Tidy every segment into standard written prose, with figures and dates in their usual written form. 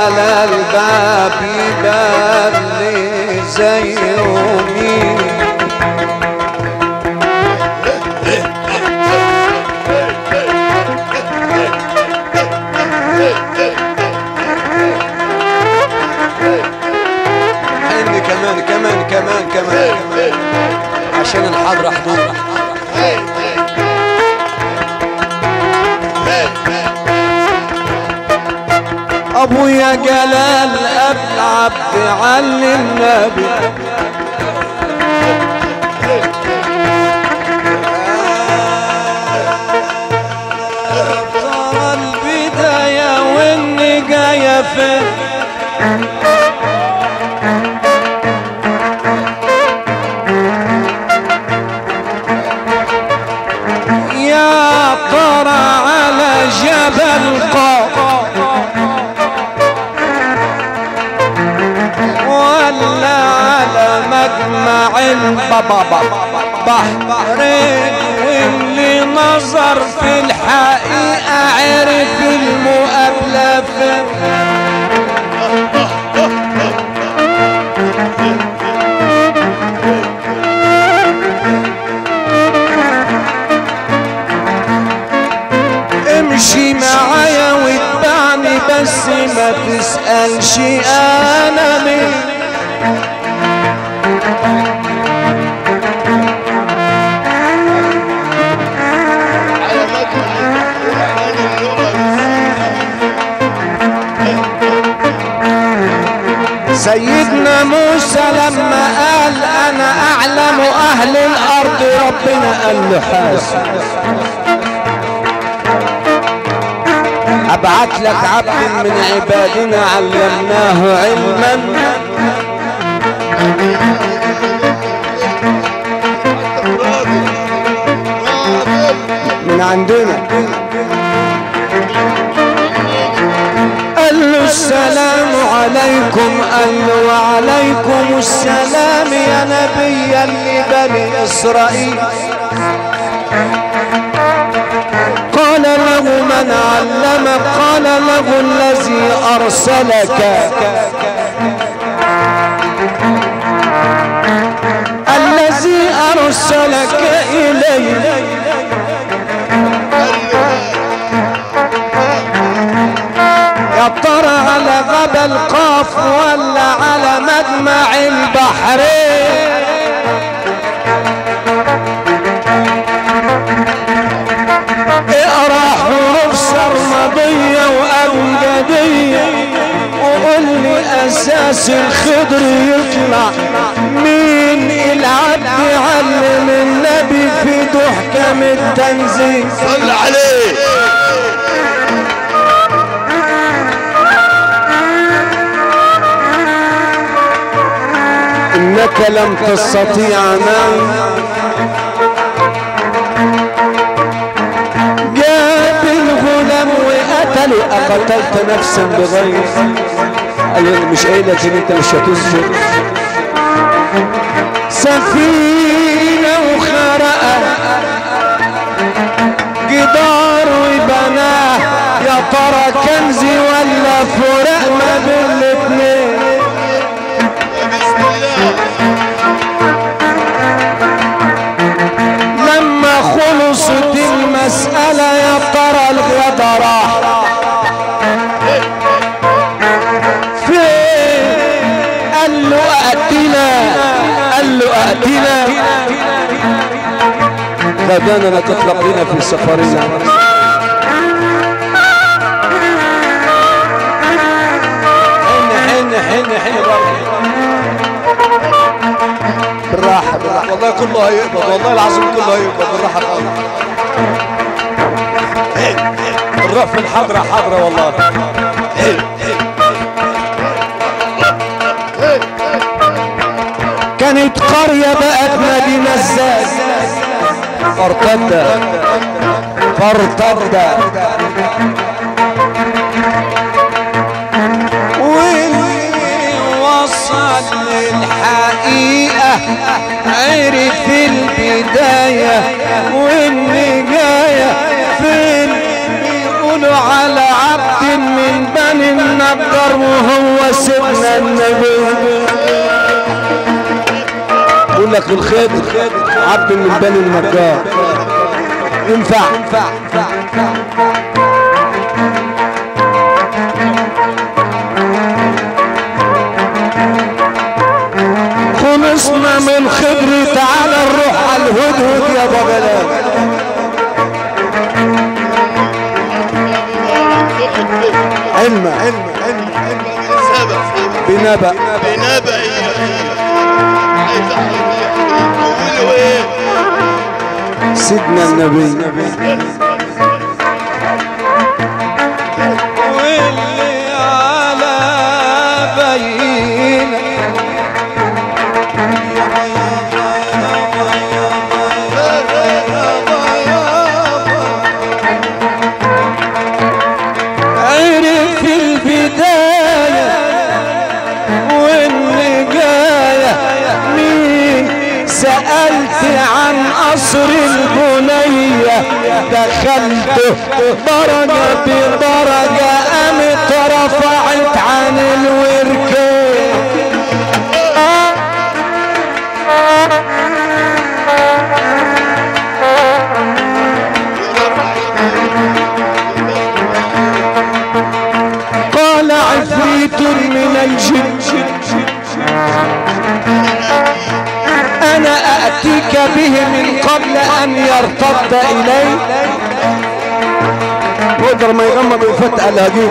على الباب يبان لي زي يومي. كمان عشان الحضرة حضور. ابويا جلال ابن عبد علي النبي ترى البداية والنجاية فين يا ترى على جبل قاف ولا على مجمع البحرين واللي نظر في الحقيقة عرف المقابلة فين امشي معايا واتبعني بس ما تسألش انا مين سيدنا موسى لما قال انا اعلم اهل الارض ربنا قال له حاسب ابعت لك عبد من عبادنا علمناه علما من عندنا قال له السلام عليكم قال له وعليكم السلام يا نبي لبني اسرائيل قال له من علمك قال له الذي ارسلك الذي ارسلك الي يا ترى على جبل قاف ولا على مجمع البحرين اقرا حروف سرمدية وأبجدية وقول لي أساس الخضر يطلع مين العبد علم النبي في تحكم التنزيل صل عليه إنك لم تستطيع معي جاب الغلام وقتله أقتلت نفسا بغير قال لي مش قايل لك إن أنت مش هتسجد سفينة وخرقة جدار وبناه يا ترى كنزي ولا فراق ما بين الاتنين لما خلصت المسألة يا ترى الغدا راح فين قال له أأتنا غدانا تطلق لنا في سفرنا حين بالراحة والله كله هيقبض والله العظيم كله هيقبض بالراحة خالص الرف الحضرة حضرة والله كانت قرية بقت مدينة الزاد فارتدى وصل للحقيقة عرف البداية والنهاية فين يقولوا على عبد من بني النجار وهو سيدنا النبي. يقول لك الخيط عبد من بني النجار ينفع. خلصنا من خبري، تعالى نروح على الهدهد يا بغلان. علم بنبأ سيدنا النبي واللي على بينا عرف البداية واللي جاية مين. سألت عن قصر البنية دخلته درجة بدرجة قامت رفعت عن الوركة. قال عفريت من الجن أنا أأتيك به من قبل أن يرتد إلي. قدر ما يغمض ويفتح الهجيب.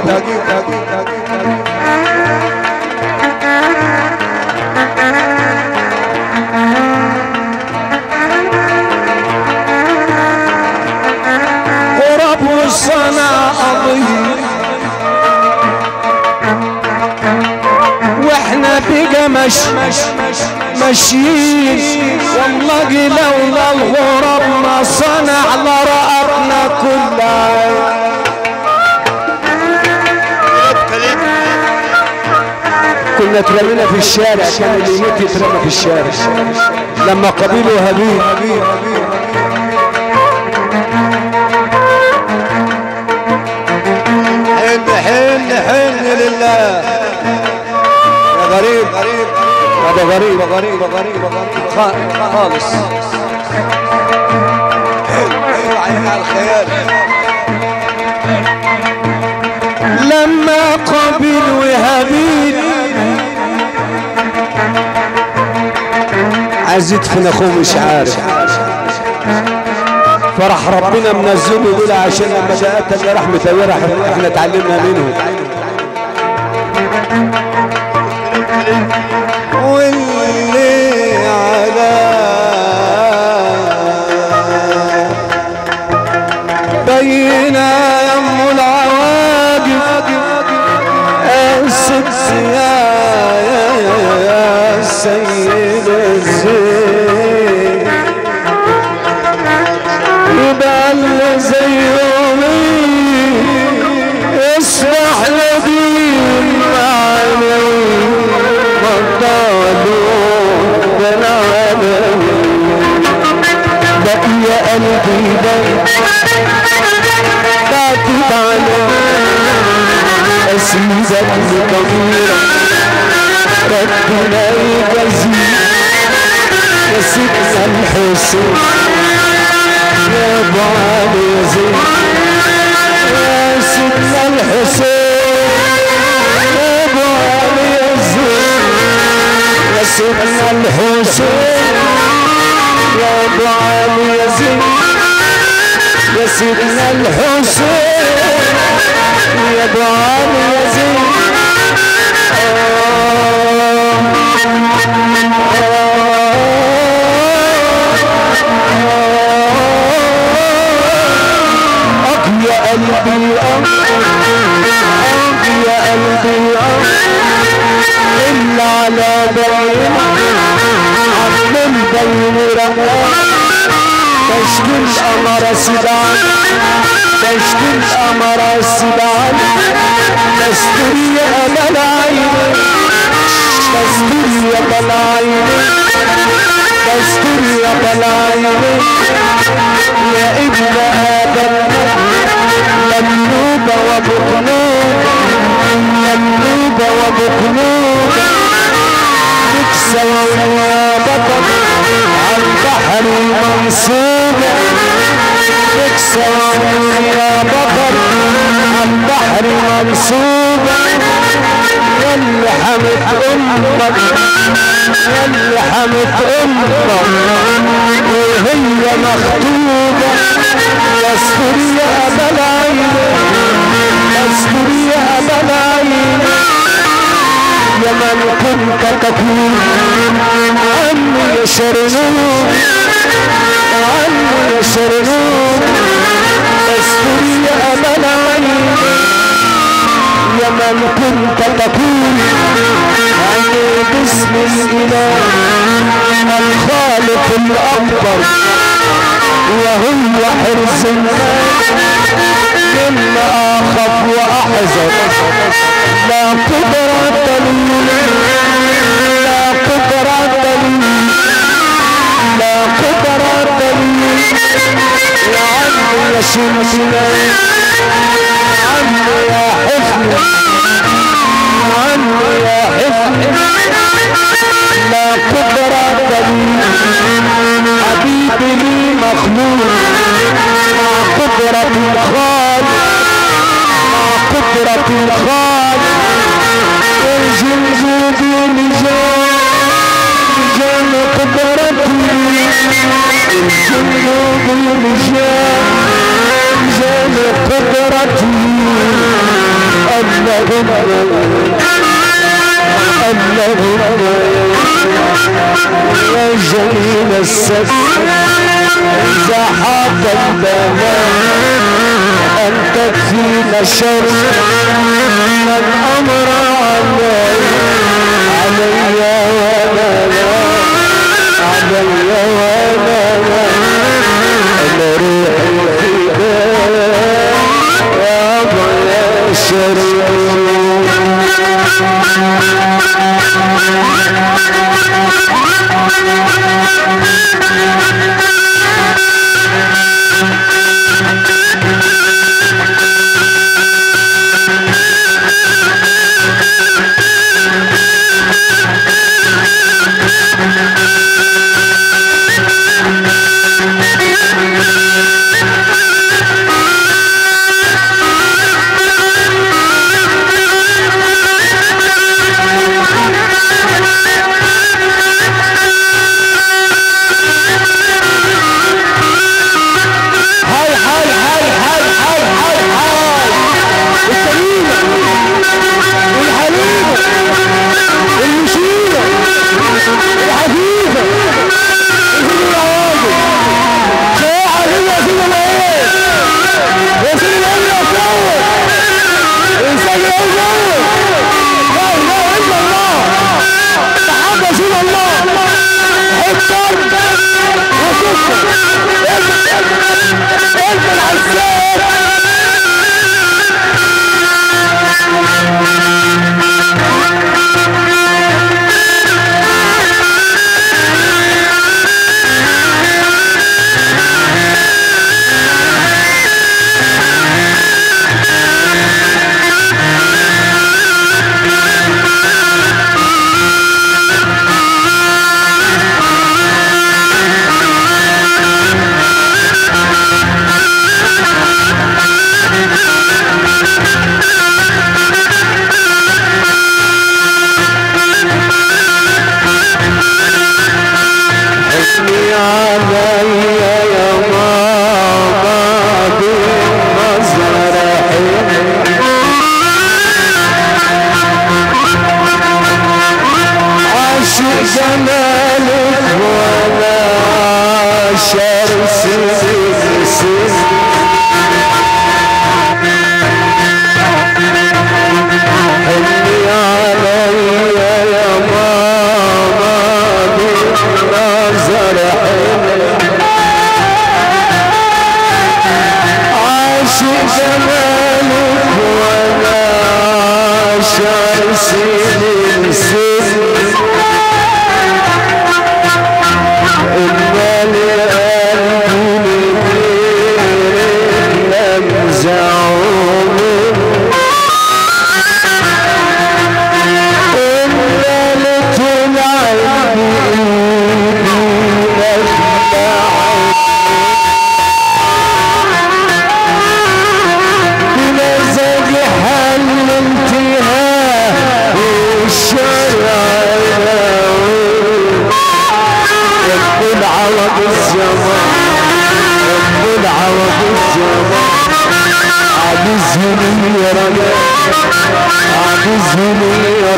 قرب والصنع قضية واحنا بقى ماشيين والله لولا الغراب ما صنع لرأتنا كلها. كنا ترمينا في الشارع، كان اللي يموت يترمى في الشارع لما قبيلوا هابيل. حن لله يا غريب هذا غريب خالص. حلو على الخيال. لما قابيل وهابيل عايز يدفن اخوه مش عارف، فرح ربنا منزله دول عشان لما جاءت اللي راح متويرة احنا اتعلمنا منه. واللي على بينا يم العواقب الست يا سيد الزين يبقى اللي زي يومي يصبح لدين معنوي والضالون بالعالم. بقي يا قلبي بعتت على أسيزك كبيرة ربنا يجزيك يا سيدنا الحسين يا ابو علي يزيد يا سيدنا الحسين يا ابو علي يزيد يا سيدنا الحسين يا ابو علي يزيد يا سيدنا الحسين يا ابو علي يزيد. يا قلبي يا قلبي إلا على بين عم البين رقم تشكي القمر سبعان تشكي القمر سبعان تستري أمل عيني تستري أمل عيني تستري أمل عيني يا ابن آدم مملوك ابو قلوب تكسى يا بطل عالبحر منصوبة تكسى يا بطل عالبحر منصوبة يلي حمت امك يلي حمت امك وهي مخطوبة يستر يا ابا العين يستر يا ابا العين يا من كنت تكون عني يا شرنوب عني يا شرنوب يستر يا ابا العين يا من كنت تكون عني باسم الاله الخالق الاكبر وهو حرز الناس مما اخاف واحذر لا قدرة لي لا قدرة لي لا قدرة لي يا عمي يا شمسنا يا عمي يا حفظ يا عمي يا حفظ لا قدرة لي حبيبي لي مخلوق مع قدرة الخالق مع قدرة الخالق الجنود لجان قدرتي الجنود لجان قدرتي اللهم يا جميل السفر إذا حاط البلاء أن تكفينا شر الأمر علي وانا لا علي وانا لا أنا روحي فداك يا ضياء الشريف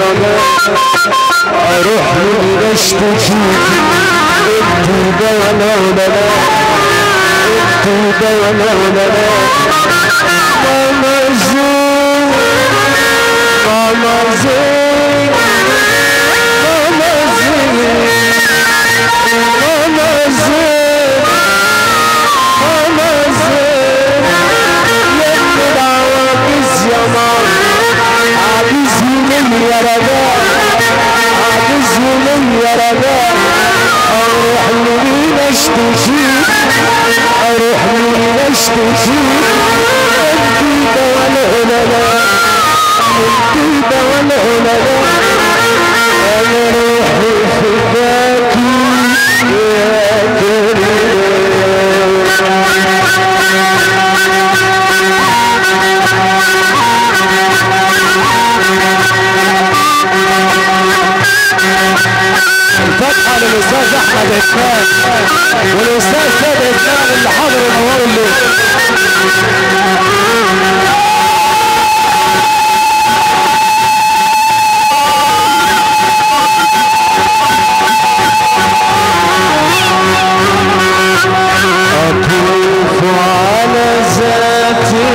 اروح له اشتكي الطيبة ولا ولا الطيبة ولا ولا ماما زين ماما زين ماما زين ماما زين ماما زين يكبر عواجز يا ماما عاجز من يا رجاء عاجز من يا رجاء اروح لمين اشتكي اروح لمين اشتكي الطيبة والهلالة الطيبة والهلالة انا روحي فداكي يا كريم الفتحة للأستاذ أحمد إسماعيل والأستاذ سيد إسماعيل اللي حضر النهار الليل. أطوف على ذاتي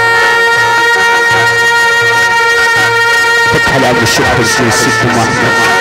الشيخ السيد محمد